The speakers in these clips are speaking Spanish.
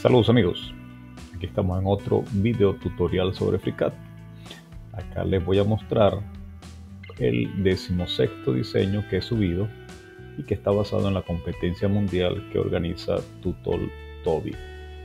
Saludos amigos, aquí estamos en otro video tutorial sobre FreeCAD. Acá les voy a mostrar el 16º diseño que he subido y que está basado en la competencia mundial que organiza Tutol Toby.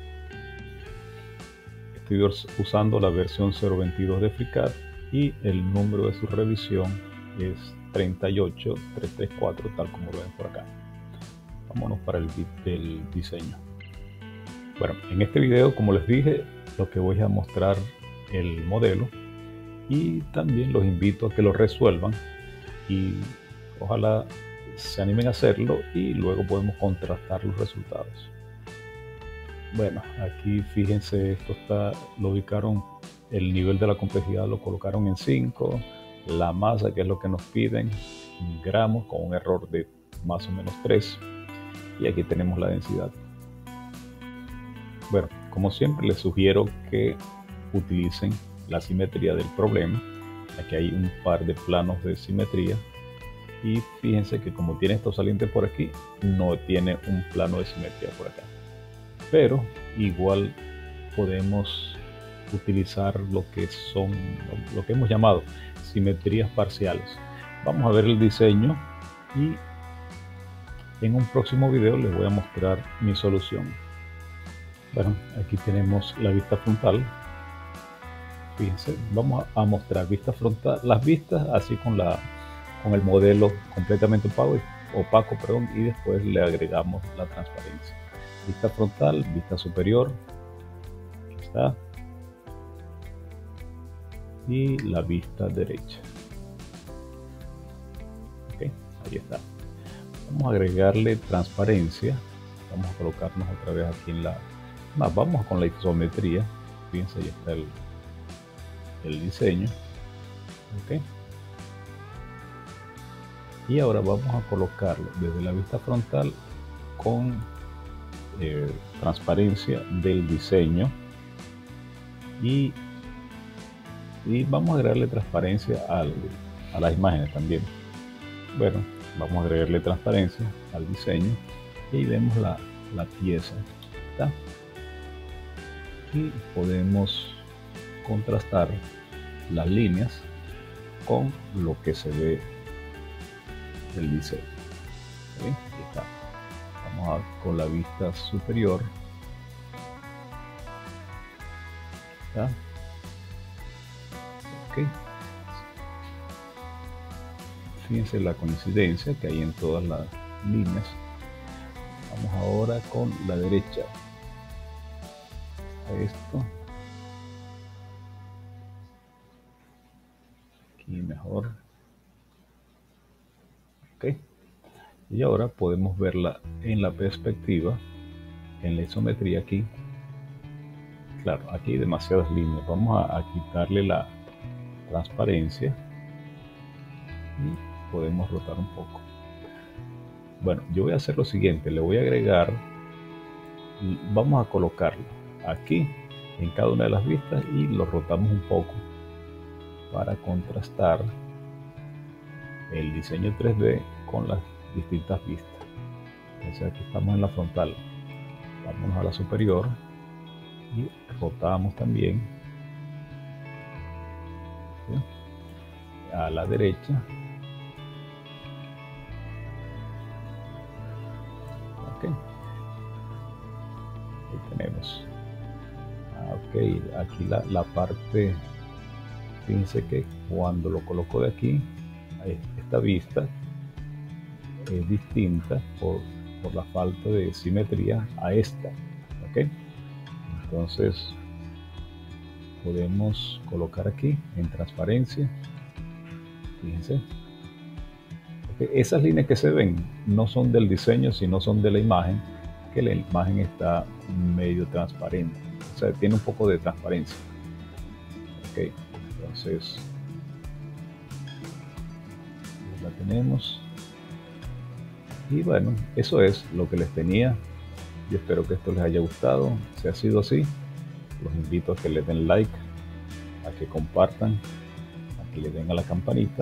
Estoy usando la versión 0.22 de FreeCAD y el número de su revisión es 38334, tal como lo ven por acá. Vámonos para el diseño. Bueno, en este video, como les dije, lo que voy a mostrar el modelo y también los invito a que lo resuelvan y ojalá se animen a hacerlo y luego podemos contrastar los resultados. Bueno, aquí fíjense, lo ubicaron, el nivel de la complejidad lo colocaron en 5, la masa, que es lo que nos piden, en gramos, con un error de más o menos 3, y aquí tenemos la densidad. Bueno, como siempre les sugiero que utilicen la simetría del problema. Aquí hay un par de planos de simetría y fíjense que como tiene estos salientes por aquí, no tiene un plano de simetría por acá. Pero igual podemos utilizar lo que hemos llamado simetrías parciales. Vamos a ver el diseño y en un próximo video les voy a mostrar mi solución. Bueno, aquí tenemos la vista frontal. Fíjense, vamos a mostrar vista frontal, las vistas así con el modelo completamente opaco, y después le agregamos la transparencia. Vista frontal, vista superior, aquí está, y la vista derecha. Ok, ahí está. Vamos a agregarle transparencia. Vamos a colocarnos otra vez aquí vamos con la isometría. Fíjense, ahí está el diseño. Okay. Y ahora vamos a colocarlo desde la vista frontal con transparencia del diseño y vamos a agregarle transparencia a las imágenes también. Bueno, vamos a agregarle transparencia al diseño y ahí vemos la pieza. ¿Está? Y podemos contrastar las líneas con lo que se ve del diseño. ¿Sí? Ahí está. Vamos con la vista superior. ¿Está? Ok. Fíjense la coincidencia que hay en todas las líneas. Vamos ahora con la derecha. Esto aquí mejor. Ok, y ahora podemos verla en la perspectiva, en la isometría aquí. Claro, aquí hay demasiadas líneas. Vamos a quitarle la transparencia y podemos rotar un poco. Bueno, yo voy a hacer lo siguiente, le voy a agregar, vamos a colocarlo aquí en cada una de las vistas y lo rotamos un poco para contrastar el diseño 3D con las distintas vistas. Entonces aquí estamos en la frontal, vamos a la superior y rotamos también, ¿sí?, a la derecha. Ok, ahí tenemos. Ok, aquí la parte, fíjense que cuando lo coloco de aquí, esta vista es distinta por la falta de simetría a esta. Ok, entonces podemos colocar aquí en transparencia. Fíjense, okay, esas líneas que se ven no son del diseño, sino son de la imagen, que la imagen está medio transparente, o sea, tiene un poco de transparencia. Ok, entonces la tenemos. Y bueno, eso es lo que les tenía. Yo espero que esto les haya gustado. Si ha sido así, los invito a que le den like, a que compartan, a que le den a la campanita.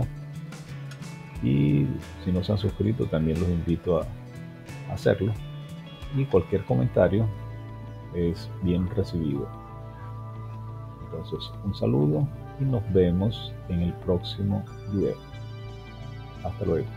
Y si no se han suscrito, también los invito a hacerlo. Y cualquier comentario, es bien recibido. Entonces, un saludo y nos vemos en el próximo video. Hasta luego.